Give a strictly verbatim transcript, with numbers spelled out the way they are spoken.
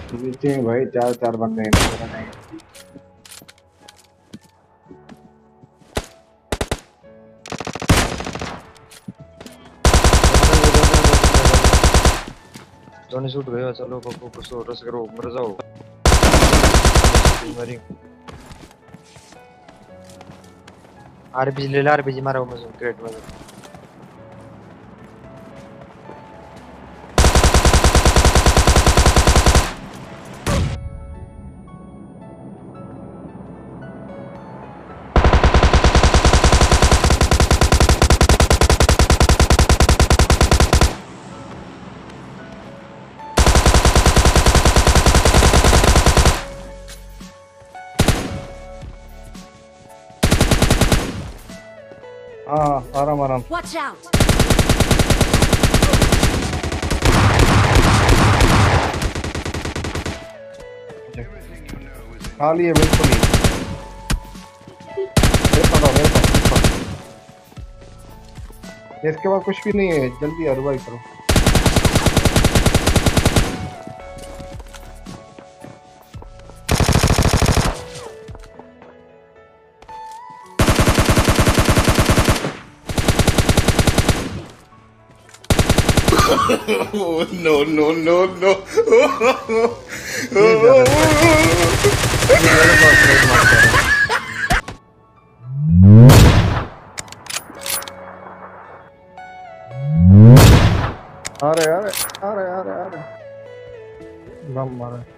नीचे में भाई चार चार बंदे हैं मेरा नहीं। जोनी शूट गया। चलो को कुछ और रस करो मर जाओ। मरी आरपीजी ले ला। आरपीजी मारो मुझे क्रेट में। हाँ आराम आराम। Watch out! खाली है बिल्कुल ही। मेरे पास आओ, मेरे पास मेरे पास। इसके बाद कुछ भी नहीं है, जल्दी रिवाइव करो। Oh, no, no, no, no. ये ज्यादा ये मेरे पास रेड मारता है। आ रहे आ रहे आ रहे आ रहे आ रहे बम मारे।